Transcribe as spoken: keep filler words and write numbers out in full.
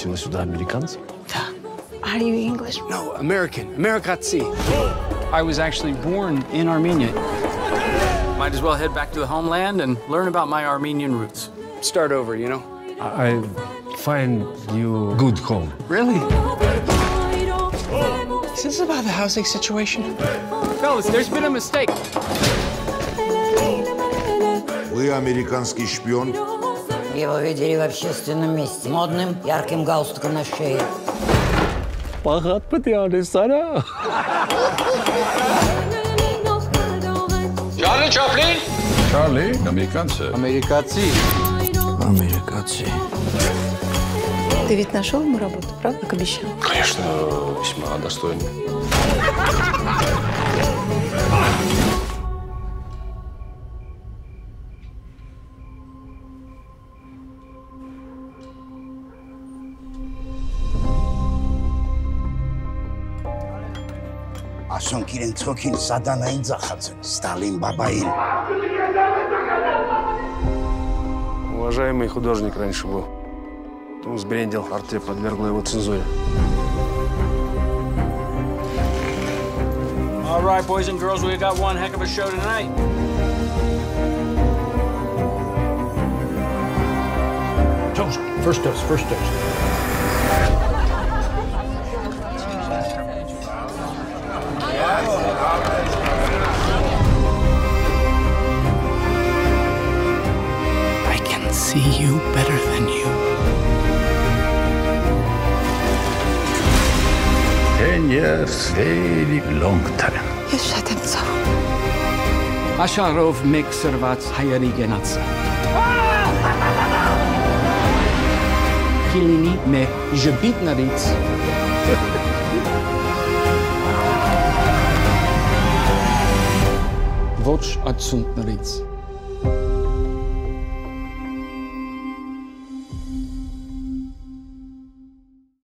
пригласила сюда американцев? Да. Are you English? No, American. AMERIKATSI. I was actually born in Armenia. Might as well head back to the homeland and learn about my Armenian roots. Start over, you know? I find you a good home. Really? Is this about the housing situation? Fellas, there's been a mistake. Вы американский шпион? Его видели в общественном месте. Модным, ярким галстуком на шее. Пахат патианы сара. Charlie Chaplin? Charlie, американцы. AMERIKATSI. AMERIKATSI. Ты ведь нашел ему работу, правда, как обещал? Конечно, весьма достойно. Asonkiren Trukin Sadanain Захадзе, Сталин Бабаин. Уважаемый художник раньше был. Он сбрендил, арте подвергла его цензуре. All right, boys and girls, we got one heck of a show tonight. Toast. First toast, first toast. I can see you better than you. Ten years, very long time. Jeszcze tym co? Asharov Mekservat Hayari Genatsa. Kilini me Jebitnaric. Watch at Suntnaric.